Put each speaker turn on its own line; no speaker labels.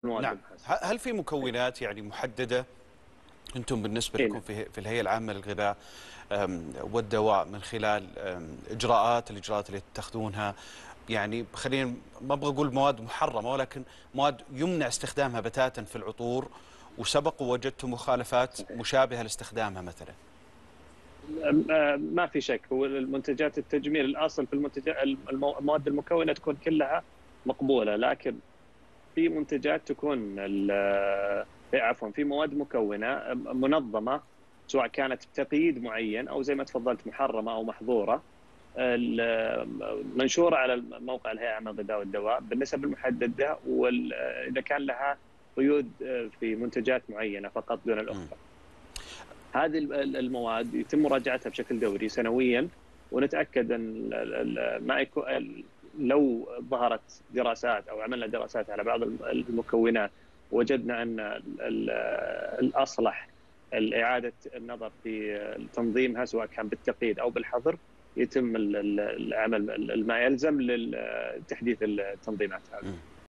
المواد
نعم.
الحاسمة.
هل في مكونات يعني محددة أنتم بالنسبة لكم في الهيئة العامة للغذاء والدواء من خلال الإجراءات اللي تتخذونها، يعني خلينا ما ابغى اقول مواد محرمه، ولكن مواد يمنع استخدامها بتاتا في العطور، وسبق ووجدتم مخالفات
صحيح.
مشابهه لاستخدامها مثلا؟
ما في شك، هو المنتجات التجميل الاصل في المواد المكونه تكون كلها مقبوله، لكن في منتجات تكون عفوا في مواد مكونه منظمه، سواء كانت بتقييد معين او زي ما تفضلت محرمه او محظوره، منشوره على موقع الهيئه العامه للغذاء والدواء بالنسب المحدده، واذا كان لها قيود في منتجات معينه فقط دون الاخرى. هذه المواد يتم مراجعتها بشكل دوري سنويا، ونتاكد ان ما يكون لو ظهرت دراسات او عملنا دراسات على بعض المكونات وجدنا ان الاصلح اعاده النظر في تنظيمها سواء كان بالتقييد او بالحظر، يتم العمل ما يلزم لتحديث التنظيمات هذه.